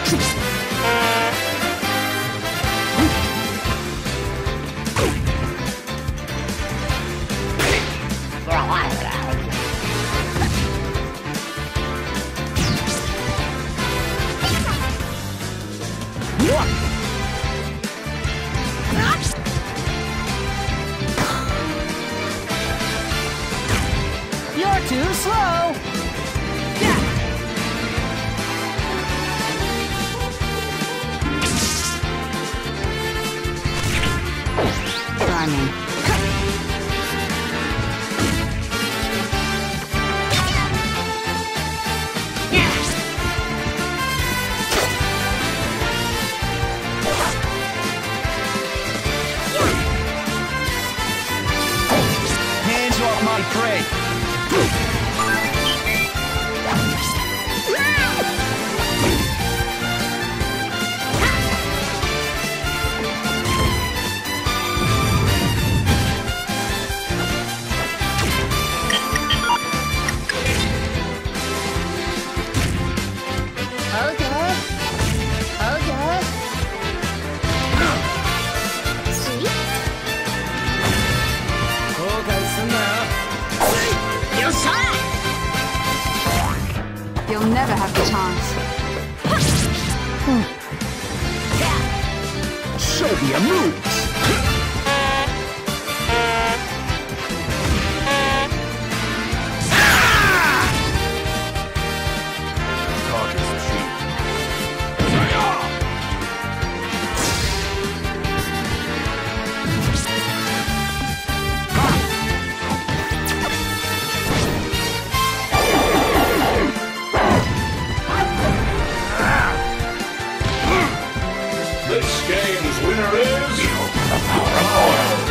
You're too slow! Yeah. Try me. Hands off my prey! You'll never have the chance. Show me a move! Talk is cheap. This game's winner is...